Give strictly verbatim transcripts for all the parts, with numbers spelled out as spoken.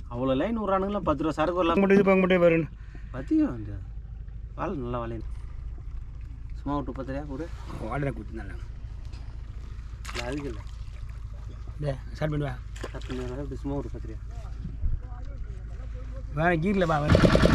அவ்வளோ லைன் விட்றானுங்களா பத்து ரூபா சரக்கு வரலாம் மட்டும் இது பார்க்க மட்டும் பாருங்க பற்றியும் வந்து வாழை நல்லா வாழையும் சும்மா விட்டு பத்திரியா கூட வாடகை கொடுத்து நல்லா இல்லை அதுக்கு இல்லை டே ஸ்டார்ட் பண்ணுவா ஸ்டார்ட் பண்ணி இப்படி சும்மா விட்டு பத்திரியா வேற கீரில் பா வேறு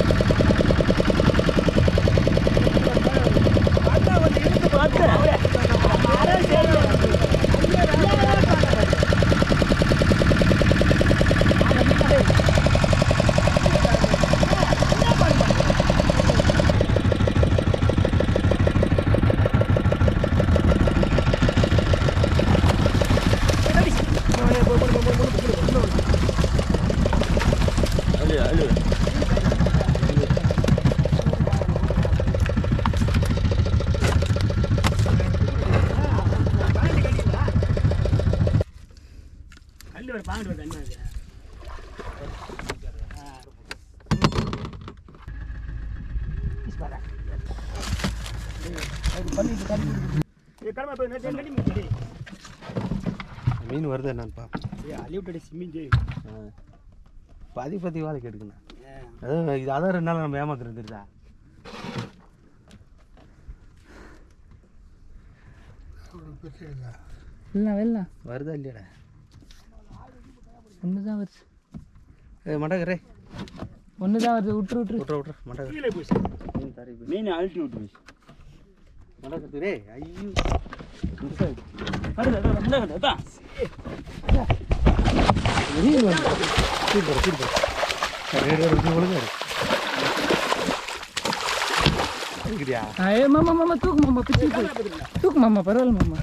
மீன் வருது என்னன்னு பா அழிவிட்டு மீன் பாதி பாதி வாழை கேட்டுக்கண்ணா அதான் இது அதான் ரெண்டு நாள் நம்ம ஏமாத்துறது தெரியுதா இல்லை வெள்ளா வருதா இல்லையாடா ஒன்று தான் வருது ஏ மண்டகரே ஒன்று தான் வருது விட்டுரு விட்டுரு விட்ற விட்ற மண்டகர் கீழே போச்சு மீன் தரை மீன் அழுத்தி விட்டு போச்சு மண்டகத்து ரே ஐயோ சூப்பர் சூப்பர் ஒழுங்கா இருக்குதியா ஏ மாமா மாமா தூக்கு மாமா பிச்சு தூக்கு மாமா பரவாயில்ல மாமா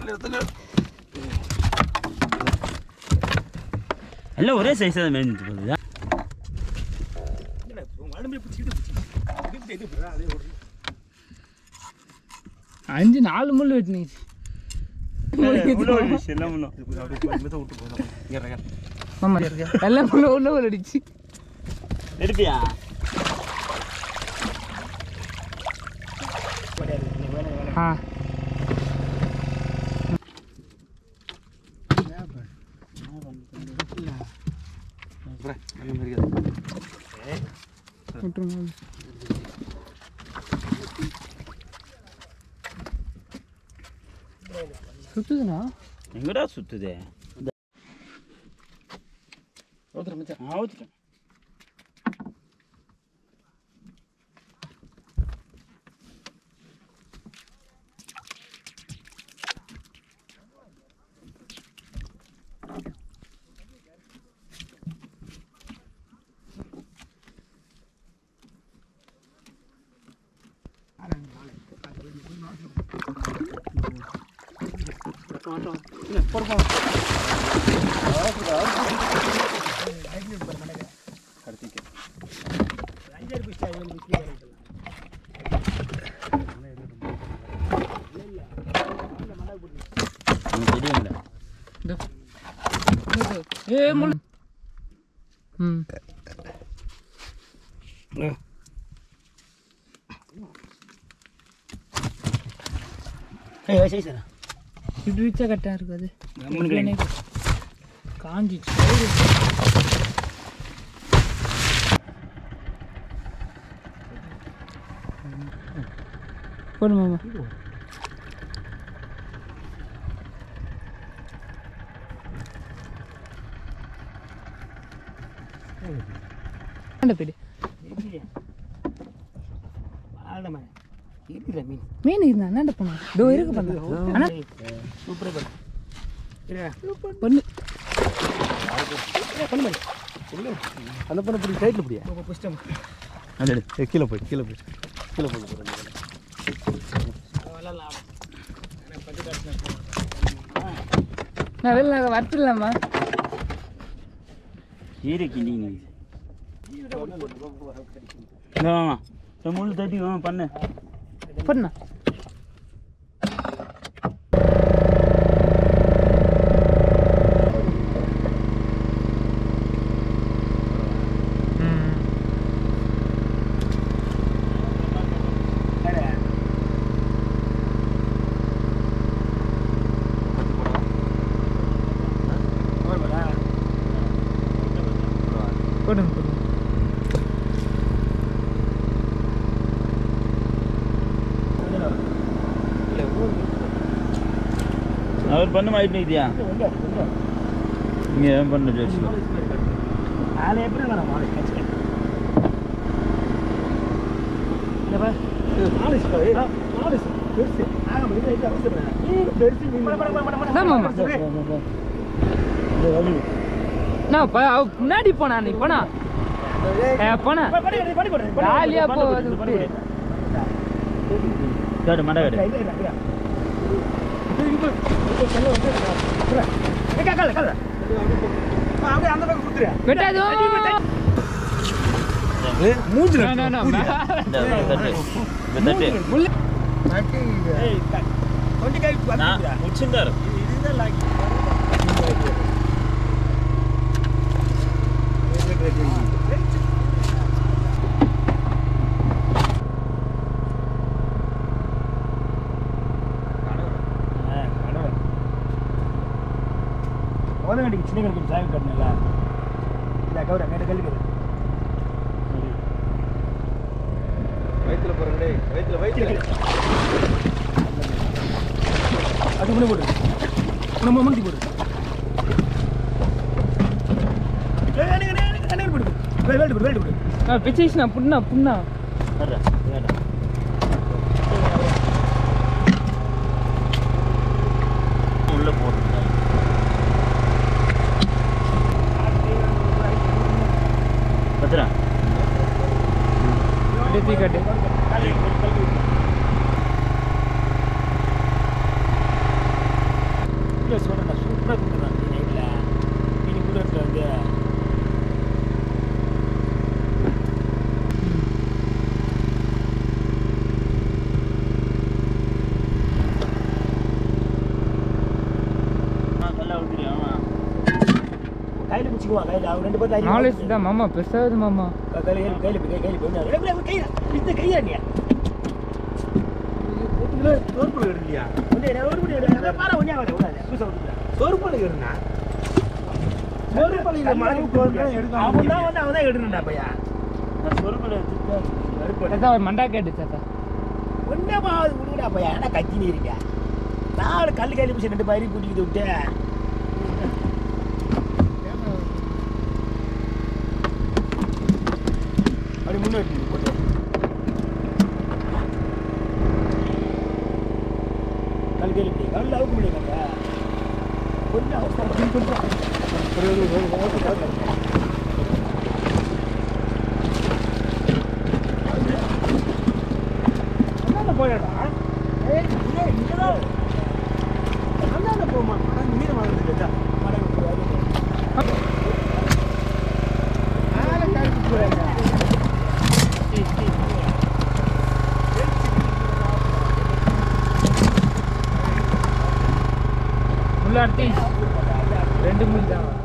எல்லாம் ஒரே சைஸ் தான் மேய்ஞ்சிட்டு போகுது அஞ்சு நாலு முள் வெட்டினீங்க மாமா எல்லாம் முள்ள உள்ள ஒரு அடிச்சு எடுப்பியா ஆ சுத்துதுண்ணா எங்கடா சுத்துதே ஊத்துற மச்சான் ஆ ஊத்துட்டேன் ஏ முள் ம் ஏய் சைஸ் என்ன இப்படி வச்சா கரெக்டாக இருக்குது காஞ்சிச்சு போடு மாமா போயிடு மீன் இருந்தா என்னண்ட போனா இதோ இருக்கு பண்ண ஆனா சூப்பரா பொண்ணு அந்த பண்ண பிடி சைடில் பிடியா அது கீழே போய் கீழே போய் கீழே போய் போகிறேன் நான் வெளில வரட்டுலாமா ஈர கிண்டி முள் தட்டி பண்ணு பொண்ணா போடுங்க போடுங்க அவர் பண்ண மாயிட்டு நிற்கியா இங்கே பண்ண ஜோசி அதில் எப்படி வேணாம் மாலை கட்சி முன்னாடி போனா நீ போனா போனா ஜாலியா போகுது கேடு மண்டை கேடு மூஞ்சில முச்சிந்தார் ஓதங்கடிக்கு சின்ன கல்வி சாயம் கட்டணும்ல இல்லை கவுர கேட்ட கல்வி வயிற்றுல போகிறே வயிற்றுல வயிற்றுல அது முன்னே போடு நம்ம முந்தி போடு வேல்டு போடு வேல்டு போடு பிச்சேஷ்னா புண்ணா புண்ணா உள்ள போட்டு பத்திரா எடுத்து கட்டு சூப்பராக கொடுக்குறான் நைட்டில் நீங்கள் கூட வந்து கையில் பிடிச்சிக்குவான் கையில் அவங்க ரெண்டு பேரும் நாலேஜ் தான் மாமா பெருசாகுது மாமா கையில் கையில் கையில் கையில் போய் கையில் இந்த கையா நீ சோறுப்பல் எடுக்கலையா பாரு ஒன்றே ஆகாது விடாது சோறுப்பல் எடுனா சோறுப்பல் அவன் தான் வந்து அவன் தான் எடுக்கணும்டா பையா தாத்தா ஒரு மண்டா கேட்டு தாத்தா ஒன்றேமா அது விடுடா பையா ஏன்னா கத்தினி இருக்கா நான் கல் கையில் பிடிச்சி ரெண்டு பயிரி கூட்டிக்கிட்டு விட்டேன் அப்படி முன்னாடி போட்டு கல் கையில் இப்படி கல் அவுக்க முடியாங்க கொஞ்சம் அவசரம் கொஞ்சம் அண்ணாண்ட போயிடா ஏய் இங்கே தான் அண்ணாண்ட போமா மீன் வாங்குறது இல்லையா மழை மேலே கழிச்சு போகிறாங்க முள்ளாட்டி ரெண்டு முள் தான்